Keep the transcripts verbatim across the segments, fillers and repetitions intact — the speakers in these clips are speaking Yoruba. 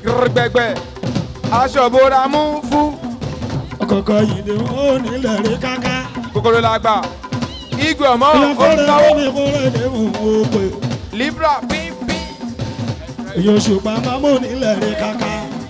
gbẹgbẹ aṣọ bora mú fún. ọ̀kọ̀ọ̀kọ̀ yìí ni wọ́n nílẹ̀ rí káká. kòkòrò làgbà igwe ọmọ ìyàfẹ́rẹ́ òǹtọ́wọ́ mi kúrẹ́ ní mò ń pè. libra pínpín. èyí oṣù pàmò mò nílẹ̀ rí káká.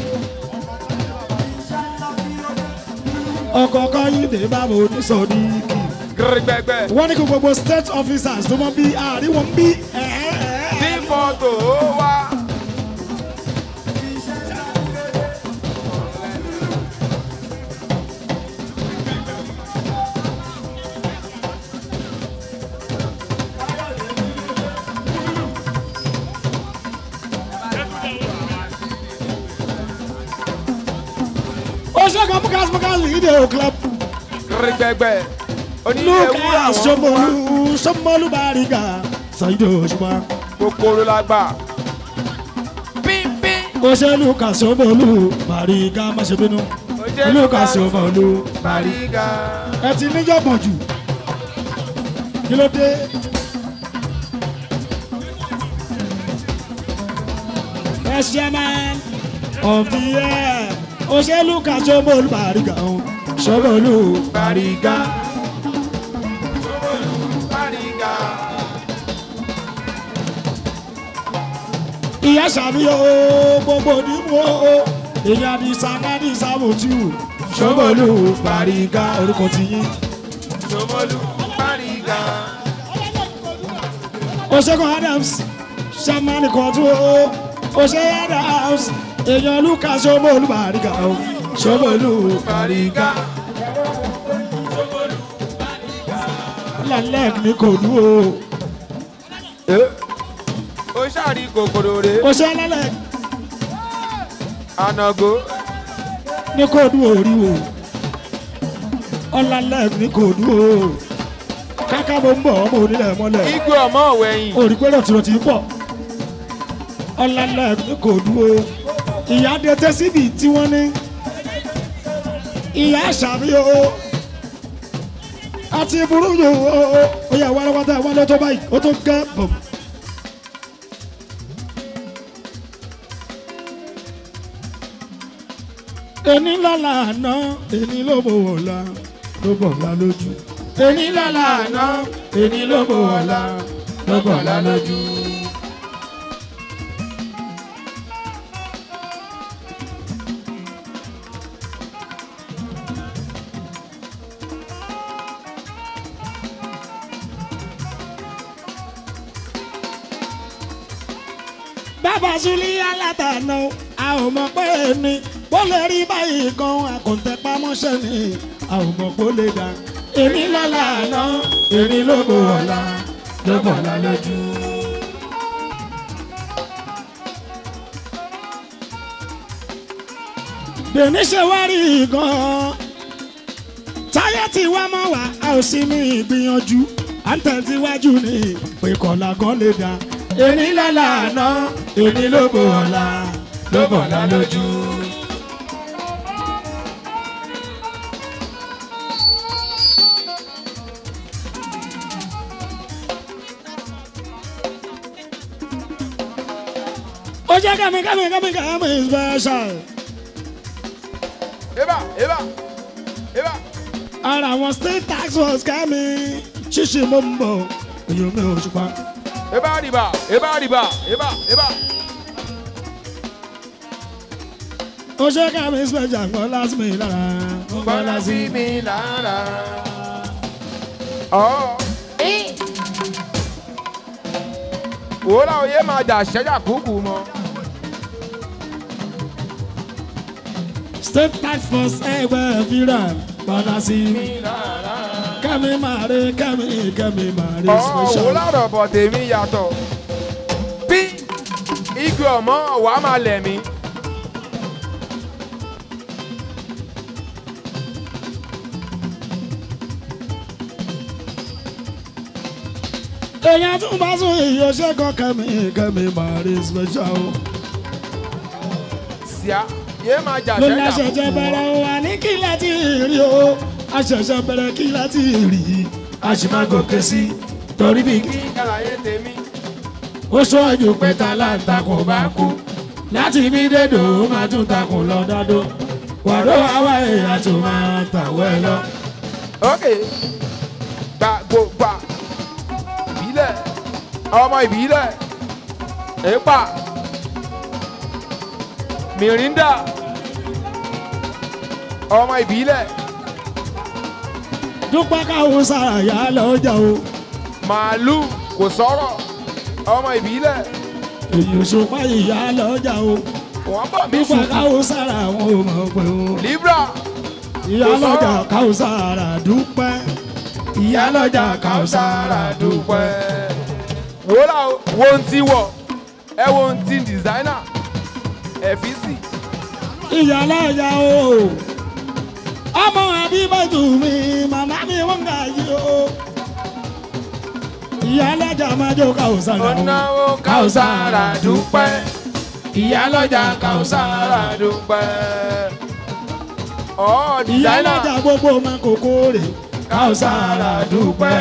ọ̀kọ̀ọ̀kọ̀ yìí ni báwo ní sọ̀díkì. gbẹgbẹ wọ́n ní kí gbogbo state officers tó mọ bí àárín wọn bí. tí fọ́tò wá. Oṣokan Mukas Mukas video club. gbẹgbẹ onílé wúrà Lucas wọn. Somolu Somolu Bariga Saheed Òṣùpá. kòkòrò làgbà pínpín. Oṣé Lucas Somolu Bariga má ṣe bínú. Lucas Somolu Bariga. ẹ ti níjọ̀gbọ̀n jù. Kí ló dé? Best chairman of the year. Oṣé Lucas Somolu Bariga o. Somolu Bariga. Bariga. Ìyá ṣàbíyọ gbogbo nímú o. Ìyá ní Sanadi Samutiu. Somolu Bariga orúkọ ti yín. Somolu Bariga. Oṣégun Adams Shamani Kọ̀tún o. Oṣé Adams èèyàn Lucas Somolu Bariga o. Somolu Bariga. Lálẹ́ ní kò dú o. ó ṣàrí kòkòrò rè Oṣé lálẹ́ ànàgó. ní kò dú orí o. Ọlálẹ́ ní kò dú o. Káká mo ń bọ̀ ọmọ onílẹ̀ mọ́lẹ̀. igwe ọmọ òwẹ̀yìn. Orí pé lọ́tìrọ̀ ti ń bọ̀. Ọlálẹ́ ní kò dú o. Ìyá dẹ́tẹ́ síbi tí wọ́n ní. Ìyá ṣàbíyọ o. Àti burú yòó o. Ó yẹ wálé wá tẹ́ wálé tó báyìí. Ó tó gẹ́ bọ̀m. Ení lọ́la àná, ení ló bò wọ̀la, ló bọ̀ la lójú. Ení lọ́la àná, ení ló bò wọ̀la, ló bọ̀ la lójú. Bàbá Sùlí alátànà, a ò mọ̀ pé ní bó lè rí báyìí gan àkùntẹ́pamọ́ṣẹ́ ni a ò mọ̀ pé ó lè dá. Èmi lọ́la àná, èmi ló bò ọ̀la, ló bọ̀ la lójú. Dèní ṣe wá rí gan-an. Táyé tí wá mọ́ wá, a ò sí ní ìgbìyànjú. À ń tẹ̀síwájú ní pé kọ̀ọ̀la gan lè dá. Èmi lọ́la àná, èmi ló bò ọ̀la, ló bọ̀ la lójú. Ó jẹ́ kẹ́mi kẹ́mi kẹ́mi kẹ́mi special. eba eba eba. Ara àwọn state tax force kẹ́mi ṣíṣe mọ́ ń bọ̀ èyàn mi ò ṣùpá. eba riba eba riba eba eba. Ó ṣe kẹ́mi special gbọ́ lásì mi lára. Bọ́lá sí mi lára. ọ̀ wòlá oyè máa jà ṣẹ́jà kúkú mọ́. State tax force ẹgbẹ́ fira gbọ́dá sí mi. Kẹ́mi máa rí kẹ́mi kẹ́mi máa rí ọ̀ special. wòlá rọ̀bọ̀ tèmi yàtọ̀. bí igwe ọmọ wàá máa lẹ̀ mí. Èèyàn tún bá sún ìyó ṣẹ́gun kẹ́mi kẹ́mi máa rí special. síá yé máa jà Ló ṣẹ́jà ní aṣẹ̀ṣẹ̀ kúkú bẹ̀rẹ̀ mọ́. wà ní kí láti rí o. Aṣẹ̀ṣẹ̀ bẹ̀rẹ̀ kí láti rí. A sì máa gòkè sí torí bí kí kàlàyé tèmi. ó sọ àjò pẹ̀ta láǹtakùn bá kú. láti bí dédò ó máa tún takùn lọ dádó wàdó àwa èèyàn tó máa tàwọ́ ẹ lọ. ok gbà gbà ìbílẹ̀ ọmọ ìbílẹ̀ èèpà mìrìndà ọmọ ìbílẹ̀ dúpẹ́ káwọn sàràyà lọ́jà o. màálù kò sọ̀rọ̀ ọmọ ìbílẹ̀ èyí òṣùpá ìyá lọ́jà o. wọ́n bọ̀ mí dúpẹ́ sùn káwọn sàrà àwọn ò mọ̀ pé o. libra ìyá lọ́jà káwọn sàrà dúpẹ́. ìyá lọ́jà káwọn sàrà dúpẹ́. wò lá o wo ń ti wọ̀ ẹ wo ń ti dìsáínà ẹ̀fíìsì. ìyá lọ́jà o. ọmọ àbíbẹ̀tù mi màmá mi wọ́n gà yí o. ìyá lọ́jà máa jó káwọn sàrà o. ọ̀nàwó Kausara dúpẹ́ ìyá lọ́jà Kausara dúpẹ́. ọ̀ ìyá dìsáínà lọ́jà gbogbo máa kókó rè Kausara dúpẹ́.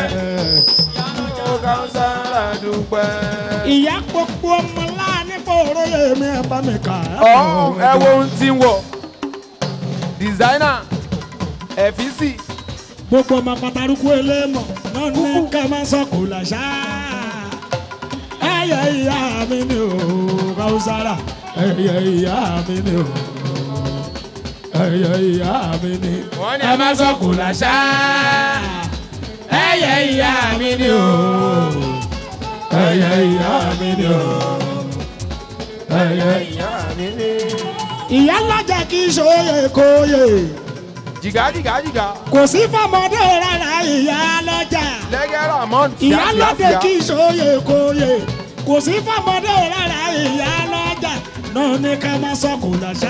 Kausara dúpẹ́. ìyá gbogbo ọmọ láàánú pòrò yèmí ẹ bá mi kà á. ọ̀ ẹ wo ń ti wọ̀ dìsáínà ẹ̀fíìsì. gbogbo ọmọ pàtàkùn elémọ̀ náà ní ká máa sọ kò làṣà. ẹyẹ ìyá mi ni o Kausara ẹyẹ ìyá mi ni o ẹyẹ ìyá mi ni. wọ́n ní ẹ má sọ kò láṣá. ẹyẹ ìyá mi ni o. ẹyẹ ìyá mi ni o ẹyẹ ìyá mi ni. ìyá lọ́jà kì í ṣòye kóye. jìgá jìgá jìgá. kò sí fọmọdé rárá ìyá lọ́jà. lẹ́gẹ̀rà mọ́n ìyá lọ́dẹ kì í ṣòye kóye. kò sí fọmọdé rárá ìyá lọ́jà. náà ní ká má sọ kò láṣà.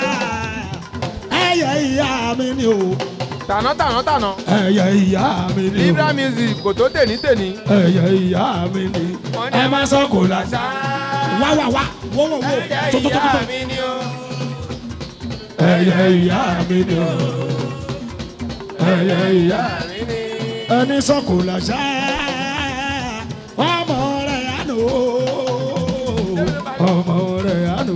ẹyẹ ìyá mi ni o. tàná tàná tàná. ẹyẹ ìyá mi ni o. libra music kò tó tèní tèní. ẹyẹ ìyá mi ni. wọ́n ní ẹ má sọ kò láṣà. wá wá wá wó wó wó ẹyẹ tó tó tó ìyá tó. mi ni o. ẹyẹ ìyá mi ni o. ẹyẹ ìyá mi ni. ẹni sọ kò láṣà. ọmọ rẹ̀ àná ọmọ rẹ̀ àná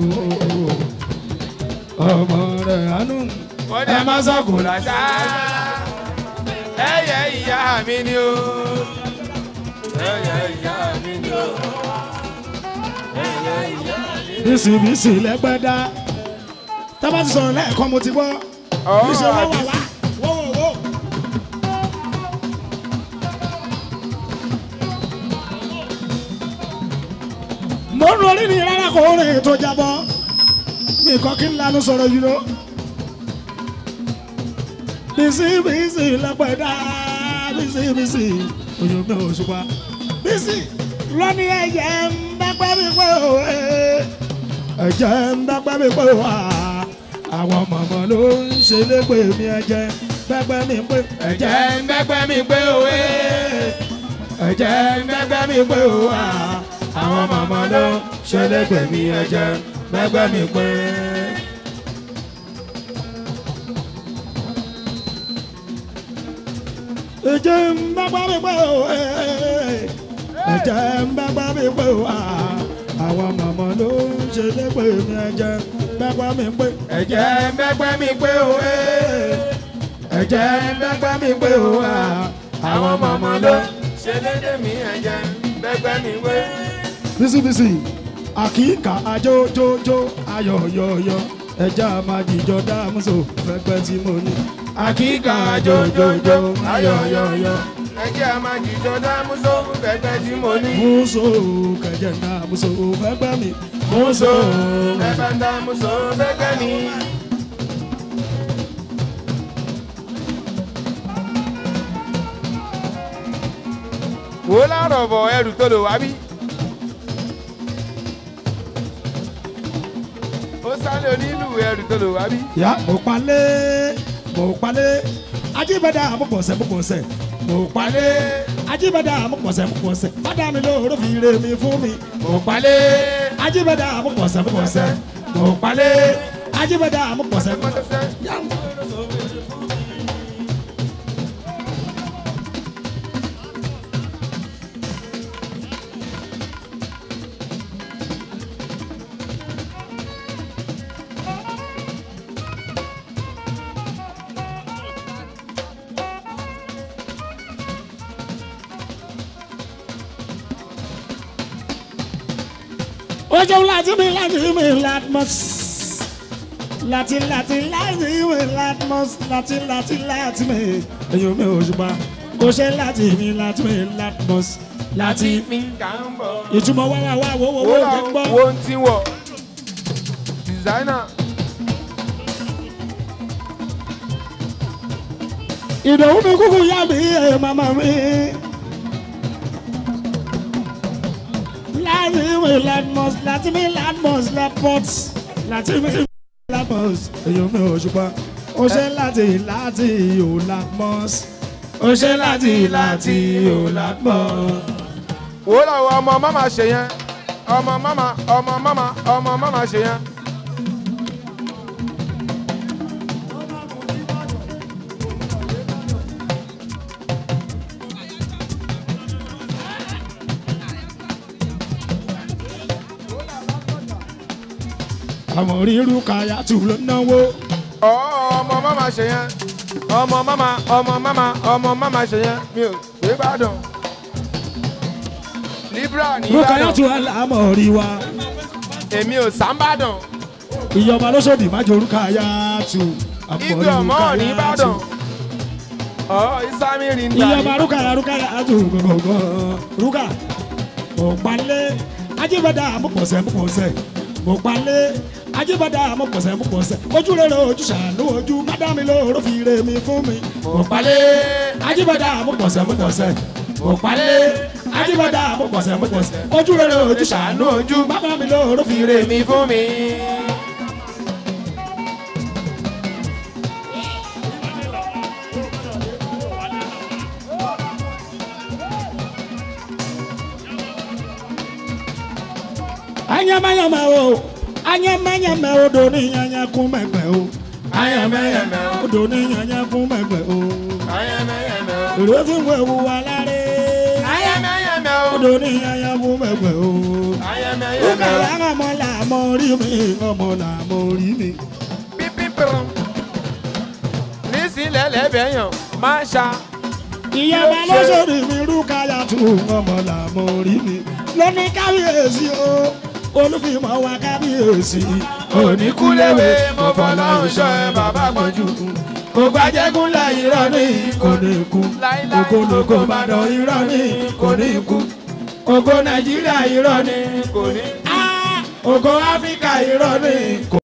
ọmọ rẹ̀ àná. wọ́n ní ẹ má sọ kò láṣá. ẹyẹ ìyá mi ni o. ẹyẹ ìyá mi ni o. ẹyẹ ìyá mi ni o. bísíbísí lẹ́gbẹ́dá tábà ti sọ̀rọ̀ lẹ́ẹ̀kan mo ti gbọ́. bísí wá wá wá wó wó wó. mo ń rorí ni rárá kò rìn tó jábọ́ mi kọ́ kí n lanu sọ̀rọ̀ yìí lọ. bísíbísí lẹ́gbẹ́dá bísíbísí ojú mi ò ṣùpá. bísí lọ́ní ẹ̀jẹ̀ ń bẹ́pẹ́ mi pé òwe ẹ̀jẹ̀ ń bẹ́pẹ́ mi pé wà àwọn mọ̀mọ́ ló ń ṣe lépe mi ẹ̀jẹ̀ bẹ́pẹ́ mi pé ẹ̀jẹ̀ ń bẹ́pẹ́ mi pé òwe ẹ̀jẹ̀ ń bẹ́pẹ́ mi pé wà àwọn mọ̀mọ́ ló ń ṣe lépe mi ẹ̀jẹ̀ bẹ́pẹ́ mi pé. ẹ̀jẹ̀ ń bẹ́pẹ́ mi pé òwe ẹ̀jẹ̀ ń bẹ́pẹ́ mi pé wà àwọn mọ̀mọ́ ló ń ṣe lépe mi ẹ̀jẹ̀ bẹ́pẹ́ mi pé ẹ̀jẹ̀ ń bẹ́pẹ́ mi pé òwe ẹ̀jẹ̀ ń bẹ́pẹ́ mi pé òwe àwọn mọ̀mọ́ ló ń ṣe lédè mi ẹ̀jẹ̀ bẹ́gbẹ́ mi wé. bísíbísí àkíkà àjójójó ayọ̀yọ̀yọ̀ ẹja máa jìjọ dámúso fẹ́gbẹ́ tí mo ní. àkíkà àjójójó ayọ̀yọ̀yọ̀ ẹjẹ́ a máa jìjọ dámúso fẹ́gbẹ́ tí mo ní. múso kẹjẹ dámúso fẹ́gbẹ́ mi. múso ẹ̀fẹ̀ dámúso fẹ́gbẹ́ mi. wò ó láàrọ̀ bọ̀ ẹrù tó lò wá bí. ó sáré onílù ẹrù tó lò wá bí. ya mo palẹ̀ mo palẹ̀ ajíbẹ̀dá mo pọ̀sẹ̀ mo pọ̀sẹ̀ mo palẹ̀ ajíbẹ̀dá mo pọ̀sẹ̀ mo pọ̀sẹ̀ bàdá mi lóòrò fi re mi fún mi. mo palẹ̀ ajíbẹ̀dá mo pọ̀sẹ̀ mo pọ̀sẹ̀ mo palẹ̀ ajíbẹ̀dá mo pọ̀sẹ̀ mo pọ̀sẹ̀. ọjọ́ láti mi láti mi latmos láti láti láti mi latmos láti láti láti mi èyàn mi òṣùpá ó ṣe láti mi láti mi latmos láti mi kà ń bọ̀. ìtumọ̀ wá wá wá wo wo wo jẹ́ gbọ́. wo ń tí wọ̀ designer. ìdòwú mi kúkú yá mi ẹ̀ màmá mi. láti mi latmos láti mi latmos latmos láti mi latmos èyàn mi òṣùpá ó ṣe láti láti ò latmos ó ṣe láti láti ò latmos. wo làwọn ọmọ mama ṣe yẹn ọmọ mama ọmọ mama ọmọ mama ṣe yẹn. àmọ̀ ríru kàyà tù ló náwó. ọmọ mama ṣe yẹn ọmọ mama ọmọ mama ọmọ mama ṣe yẹn mi ò gbé Ìbàdàn libra ní rúkàyà Ìbàdàn tù àlámọ̀ rí wa. èmi ò sábàdàn ìjọba lọ́sọ̀dì májò rúkàyà tù. ibi ọmọ ní Ìbàdàn ọ isami rí ní ìjọba rúkàyà rúkàyà tù gbọ̀ngbọ̀n rúkà. mo palẹ̀ ajíbọ̀dà mo pọ̀sẹ̀ mo pọ̀sẹ̀ mo palẹ̀ ajíbọ̀dà mo pọ̀sẹ̀ mo pọ̀sẹ̀ ojú rere ojú ṣàánú ojú mádàmí lóró fi re mi fún mi. mo palẹ̀ ajíbọ̀dà mo pọ̀sẹ̀ mo pọ̀sẹ̀ mo palẹ̀ ajíbọ̀dà mo pọ̀sẹ̀ mo pọ̀sẹ̀ ojú rere ojú ṣàánú ojú mádàmí lóró fi re mi mi fún mi. ayamayama o ayamayama o do ni yanya kun mẹgbẹ o ayamayama o do ni yanya kun mẹgbẹ o ayẹmẹyẹmẹ o èrò tí ń wẹ̀wù wà láre ayẹmẹyẹmẹ o o do ni yanya kun mẹgbẹ o ayẹmẹyẹmẹ òkè o yàrá ọmọ làmọ rí mi ọmọ làmọ rí mi. pípí pẹrun nísìlẹ̀ lẹ́bẹ̀ẹ́yàn máa ń ṣa. ìyàbá lọ́sọ̀rì mi rúkàyà tù ọmọ làmọ rí mi lóní kábíyèsí o olùfìmọ̀ wa kábíyèsí oníkúléwé mọ̀fọ́lá òṣọ́ ẹ bàbá gbọ́njú. gbogbo ajẹ́gúnlẹ̀ irọ́ ní kò ní kú ògològò Ìbàdàn irọ́ ní kò ní kú ògo Nàìjíríà irọ́ ní kò ní. ògo Áfíríkà irọ́ ní kò